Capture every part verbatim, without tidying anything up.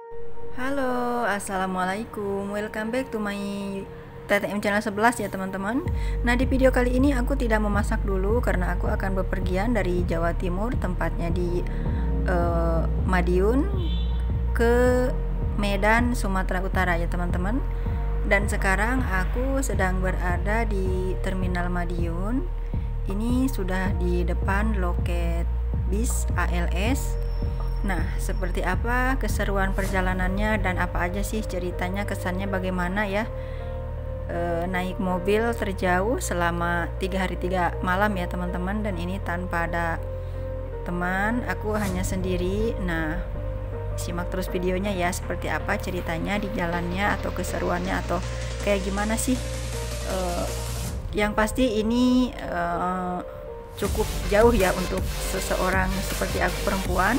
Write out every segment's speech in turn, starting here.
Halo, assalamualaikum. Welcome back to my T T M channel sebelas ya teman-teman. Nah, di video kali ini aku tidak memasak dulu karena aku akan bepergian dari Jawa Timur, tempatnya di uh, Madiun, ke Medan, Sumatera Utara ya teman-teman. Dan sekarang aku sedang berada di Terminal Madiun. Ini sudah di depan loket bis A L S. Nah, seperti apa keseruan perjalanannya dan apa aja sih ceritanya, kesannya bagaimana ya e, naik mobil terjauh selama tiga hari tiga malam ya teman-teman, dan ini tanpa ada teman, aku hanya sendiri. Nah, simak terus videonya ya, seperti apa ceritanya di jalannya atau keseruannya atau kayak gimana sih. E, yang pasti ini e, cukup jauh ya untuk seseorang seperti aku perempuan.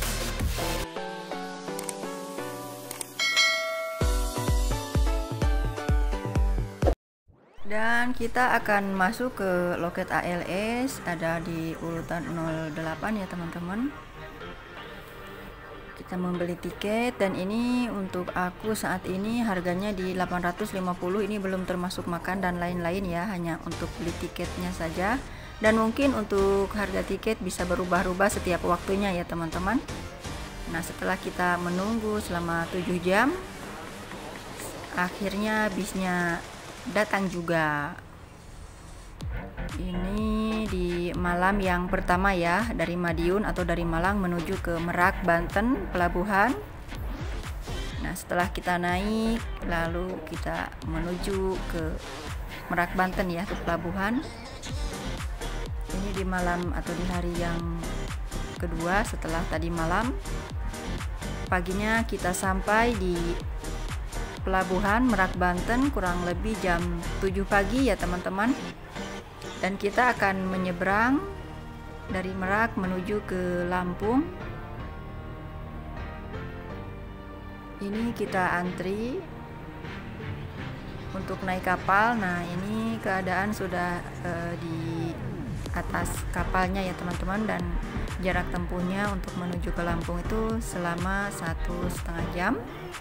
Dan kita akan masuk ke loket A L S, ada di urutan nol delapan ya teman-teman. Kita membeli tiket, dan ini untuk aku saat ini harganya di delapan ratus lima puluh. Ini belum termasuk makan dan lain-lain ya, hanya untuk beli tiketnya saja. Dan mungkin untuk harga tiket bisa berubah-ubah setiap waktunya ya teman-teman. Nah, setelah kita menunggu selama tujuh jam, akhirnya bisnya datang juga. Ini di malam yang pertama ya, dari Madiun atau dari Malang menuju ke Merak, Banten, pelabuhan. Nah, setelah kita naik lalu kita menuju ke Merak, Banten ya, ke pelabuhan. Ini di malam atau di hari yang kedua setelah tadi malam. Paginya kita sampai di Pelabuhan Merak, Banten kurang lebih jam tujuh pagi ya teman-teman. Dan kita akan menyeberang dari Merak menuju ke Lampung. Ini kita antri untuk naik kapal. Nah, ini keadaan sudah uh, di atas kapalnya ya teman-teman, dan jarak tempuhnya untuk menuju ke Lampung itu selama satu setengah jam.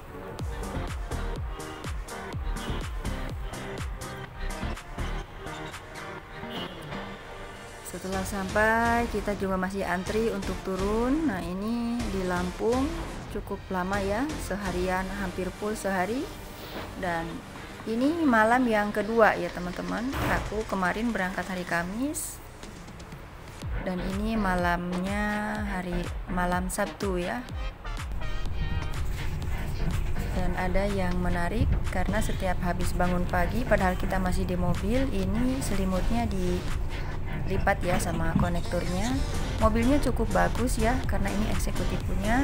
Setelah sampai, kita juga masih antri untuk turun. Nah, ini di Lampung cukup lama ya, seharian, hampir full sehari. Dan ini malam yang kedua ya teman-teman. Aku kemarin berangkat hari Kamis, dan ini malamnya hari malam Sabtu ya. Dan ada yang menarik karena setiap habis bangun pagi, padahal kita masih di mobil, ini selimutnya di lipat ya sama konektornya. Mobilnya cukup bagus ya, karena ini eksekutif punya.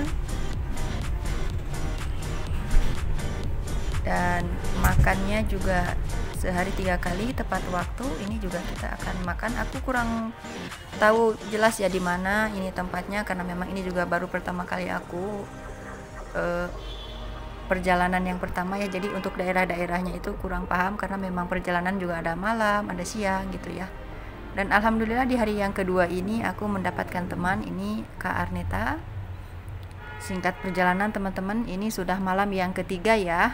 Dan makannya juga sehari tiga kali tepat waktu. Ini juga kita akan makan. Aku kurang tahu jelas ya di mana ini tempatnya, karena memang ini juga baru pertama kali aku eh, perjalanan yang pertama ya. Jadi untuk daerah-daerahnya itu kurang paham, karena memang perjalanan juga ada malam, ada siang gitu ya. Dan alhamdulillah di hari yang kedua ini aku mendapatkan teman, ini Kak Arneta. Singkat perjalanan teman-teman, ini sudah malam yang ketiga ya.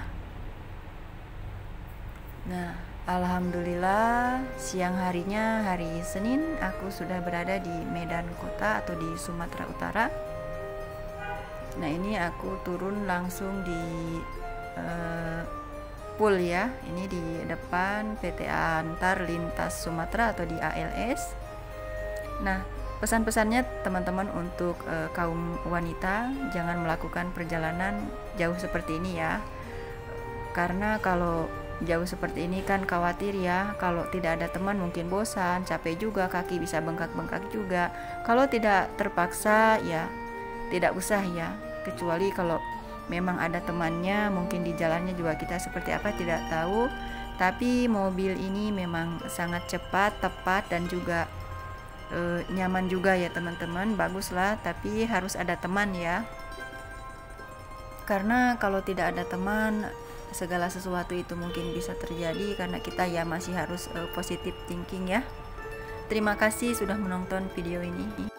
Nah, alhamdulillah siang harinya, hari Senin, aku sudah berada di Medan Kota atau di Sumatera Utara. Nah, ini aku turun langsung di uh, pool ya, ini di depan P T Antar Lintas Sumatera atau di A L S. Nah, pesan-pesannya teman-teman untuk e, kaum wanita, jangan melakukan perjalanan jauh seperti ini ya, karena kalau jauh seperti ini kan khawatir ya, kalau tidak ada teman mungkin bosan, capek juga, kaki bisa bengkak-bengkak juga. Kalau tidak terpaksa ya tidak usah ya, kecuali kalau memang ada temannya, mungkin di jalannya juga kita seperti apa tidak tahu. Tapi mobil ini memang sangat cepat, tepat, dan juga e, nyaman juga ya teman-teman. Baguslah, tapi harus ada teman ya, karena kalau tidak ada teman segala sesuatu itu mungkin bisa terjadi, karena kita ya masih harus e, positive thinking ya. Terima kasih sudah menonton video ini.